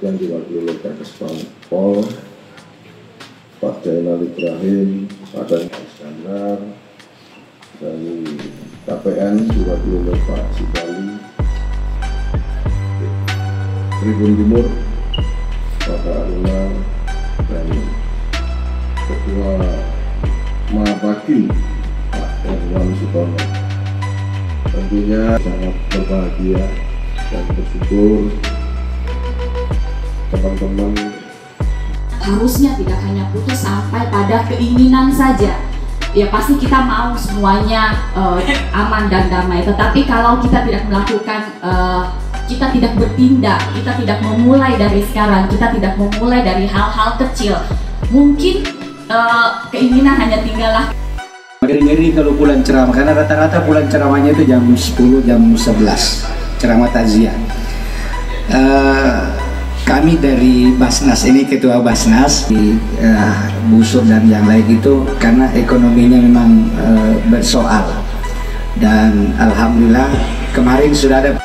dan diwakili oleh Kakes Pol, Pak Jainal Ibrahim, Pak Dan Iskandar, dari KPN diwakili oleh Pak Sibali, Tribun Timur, Pak Aruna, dan Ketua Mahapakim Pak Herwan Sutono. Tentunya sangat berbahagia dan bersyukur teman-teman harusnya tidak hanya putus sampai pada keinginan saja. Ya pasti kita mau semuanya aman dan damai, tetapi kalau kita tidak melakukan, kita tidak bertindak, kita tidak memulai dari sekarang, kita tidak memulai dari hal-hal kecil, mungkin keinginan hanya tinggallah. Ngeri-ngeri kalau bulan ceramah, karena rata-rata bulan ceramahnya itu jam 10, jam 11 ceramah takziah. Kami dari Basnas ini, Ketua Basnas di Busur dan yang lain itu, karena ekonominya memang bersoal, dan alhamdulillah kemarin sudah ada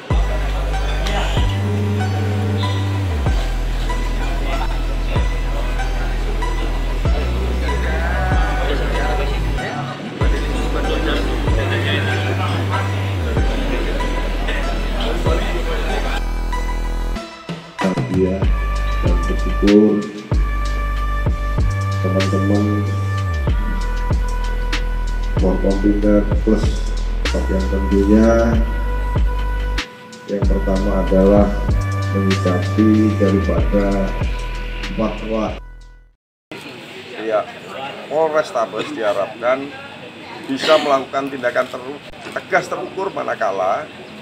bahagia dan bersyukur teman-teman Forkompinda Plus, yang tentunya yang pertama adalah menyikapi daripada fatwa. Ya, Polrestabes diharapkan bisa melakukan tindakan tegas terukur manakala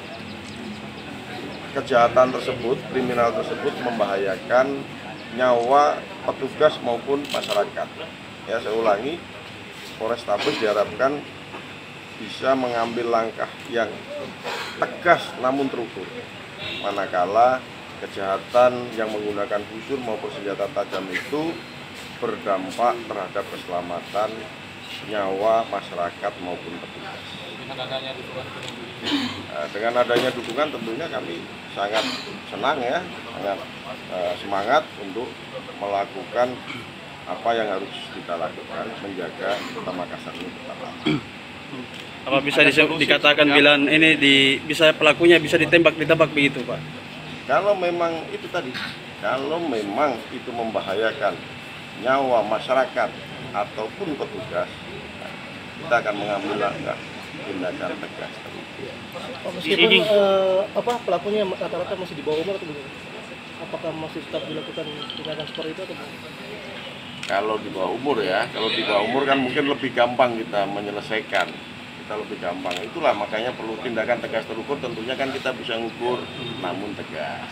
kejahatan tersebut, kriminal tersebut membahayakan nyawa petugas maupun masyarakat. Ya, saya ulangi, Polrestabes diharapkan bisa mengambil langkah yang tegas namun terukur manakala kejahatan yang menggunakan busur maupun senjata tajam itu berdampak terhadap keselamatan nyawa masyarakat maupun petugas. Dengan adanya dukungan tentunya kami sangat senang ya, sangat semangat untuk melakukan apa yang harus kita lakukan, menjaga Kota Makassar ini tetap aman. Apa bisa dikatakan bilang ini bisa pelakunya bisa ditembak begitu, Pak? Kalau memang itu tadi, kalau memang itu membahayakan nyawa masyarakat ataupun petugas, kita akan mengambil langkah tindakan tegas. Meskipun pelakunya rata-rata masih di bawah umur atau bagaimana? Apakah masih tetap dilakukan tindakan seperti itu atau bagaimana? Kalau di bawah umur ya, kalau di bawah umur kan mungkin lebih gampang kita menyelesaikan, kita lebih gampang. Itulah makanya perlu tindakan tegas terukur. Tentunya kan kita bisa ngukur, namun tegas.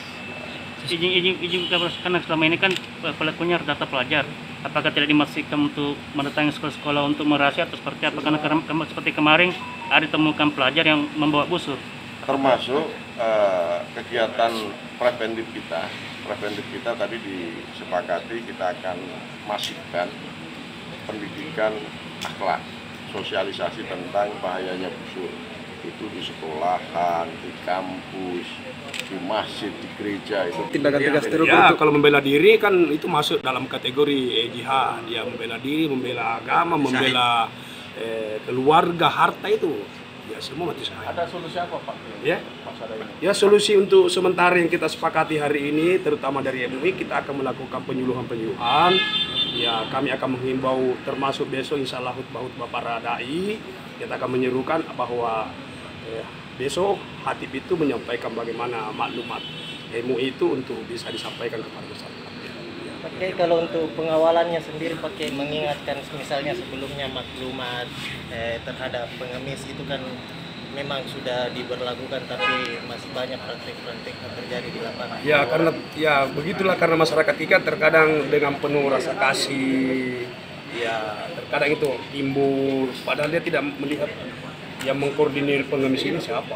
Izin karena selama ini kan pelakunya rata-rata pelajar. Apakah tidak dimaksudkan untuk mendatangi sekolah-sekolah untuk merahasia atau seperti apa? Karena seperti kemarin ada ditemukan pelajar yang membawa busur. Termasuk kegiatan preventif kita tadi disepakati kita akan masifkan pendidikan akhlak, sosialisasi tentang bahayanya busur. Itu di sekolahan, di kampus, di masjid, di gereja. Itu tindakan tegas terukur ya, kalau membela diri kan itu masuk dalam kategori jihad. Ya, membela diri, membela agama, membela keluarga, harta itu ya semua mati syahid. Ada solusi apa, Pak? Ya, ya solusi untuk sementara yang kita sepakati hari ini, terutama dari MUI, kita akan melakukan penyuluhan. Ya, kami akan menghimbau termasuk besok insya Allah khutbah para dai, kita akan menyerukan bahwa besok khatib itu menyampaikan bagaimana maklumat MUI itu untuk bisa disampaikan kepada masyarakat. Oke, kalau untuk pengawalannya sendiri pakai mengingatkan misalnya sebelumnya maklumat terhadap pengemis itu kan memang sudah diberlakukan, tapi masih banyak praktik-praktik yang terjadi di lapangan. Ya, karena ya begitulah, karena masyarakat kita terkadang dengan penuh rasa kasih, ya terkadang itu timbul, padahal dia tidak melihat yang mengkoordinir pengemis ini siapa.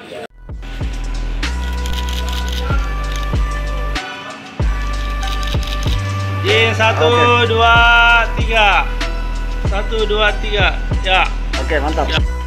Jin, 1, 2, 3. 1, 2, 3. Ya. Oke, mantap. Ya.